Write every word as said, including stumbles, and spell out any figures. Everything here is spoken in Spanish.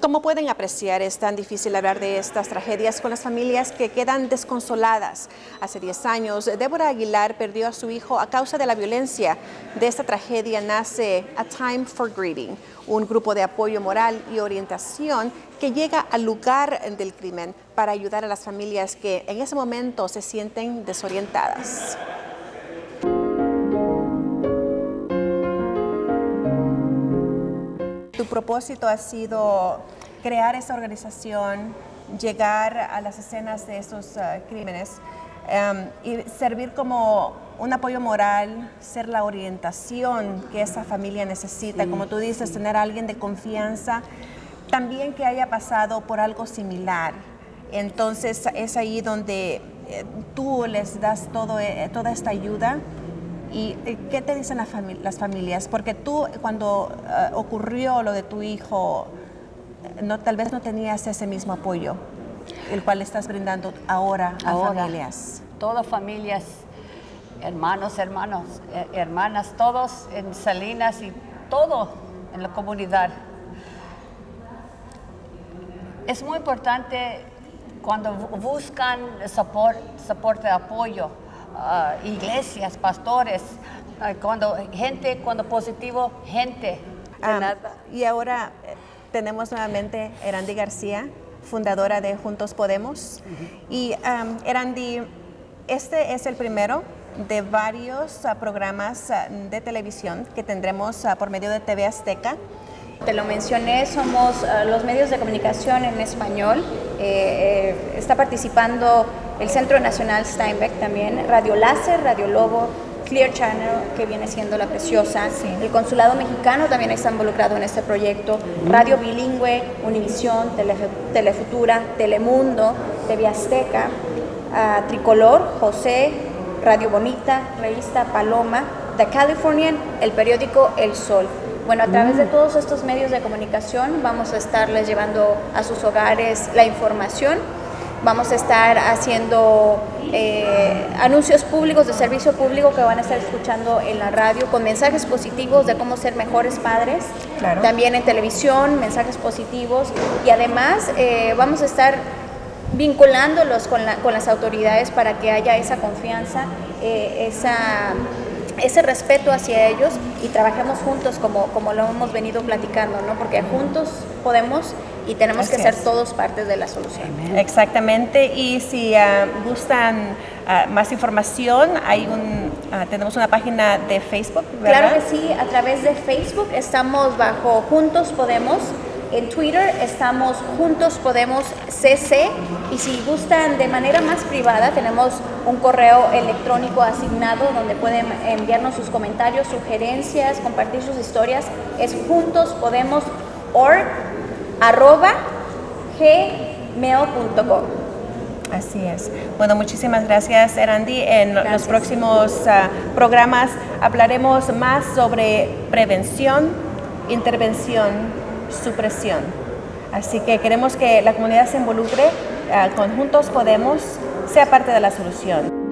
Como pueden apreciar, es tan difícil hablar de estas tragedias con las familias que quedan desconsoladas. Hace diez años, Débora Aguilar perdió a su hijo a causa de la violencia. De esta tragedia nace A Time for Grieving, un grupo de apoyo moral y orientación que llega al lugar del crimen para ayudar a las familias que en ese momento se sienten desorientadas. Tu propósito ha sido crear esa organización, llegar a las escenas de estos uh, crímenes um, y servir como un apoyo moral, ser la orientación que esa familia necesita. Sí. Como tú dices, tener a alguien de confianza, también que haya pasado por algo similar. Entonces es ahí donde eh, tú les das todo, eh, toda esta ayuda. ¿Y qué te dicen las, famili las familias? Porque tú, cuando uh, ocurrió lo de tu hijo, no, tal vez no tenías ese mismo apoyo, el cual estás brindando ahora a ahora, familias. Todas familias, hermanos, hermanos, eh, hermanas, todos en Salinas y todo en la comunidad. Es muy importante cuando buscan soporte, soporte, apoyo. Uh, iglesias, pastores, uh, cuando gente, cuando positivo, gente. Um, y ahora eh, tenemos nuevamente Erandi García, fundadora de Juntos Podemos. Uh-huh. Y um, Erandi, este es el primero de varios uh, programas uh, de televisión que tendremos uh, por medio de T V Azteca. Te lo mencioné, somos uh, los medios de comunicación en español. Eh, eh, está participando el Centro Nacional Steinbeck también, Radio Láser, Radio Lobo, Clear Channel, que viene siendo La Preciosa. Sí. El Consulado Mexicano también está involucrado en este proyecto. Radio Bilingüe, Univisión, Tele, Telefutura, Telemundo, T V Azteca, uh, Tricolor, José, Radio Bonita, Revista Paloma, The Californian, el periódico El Sol. Bueno, a través de todos estos medios de comunicación vamos a estarles llevando a sus hogares la información. Vamos a estar haciendo eh, anuncios públicos de servicio público que van a estar escuchando en la radio con mensajes positivos de cómo ser mejores padres. Claro. También en televisión, mensajes positivos. Y además eh, vamos a estar vinculándolos con, la, con las autoridades para que haya esa confianza, eh, esa... ese respeto hacia ellos y trabajemos juntos como, como lo hemos venido platicando, ¿no? Porque juntos podemos y tenemos Así que ser es. todos partes de la solución. Exactamente, y si uh, gustan uh, más información, hay un, uh, tenemos una página de Facebook, ¿verdad? Claro que sí, a través de Facebook estamos bajo Juntos Podemos. En Twitter estamos Juntos Podemos C C y si gustan de manera más privada tenemos un correo electrónico asignado donde pueden enviarnos sus comentarios, sugerencias, compartir sus historias. Es juntospodemos.org arroba gmail punto com. Así es. Bueno, muchísimas gracias, Erandi. En gracias. los próximos uh, programas hablaremos más sobre prevención, intervención, supresión. Así que queremos que la comunidad se involucre, uh, con Juntos Podemos sea parte de la solución.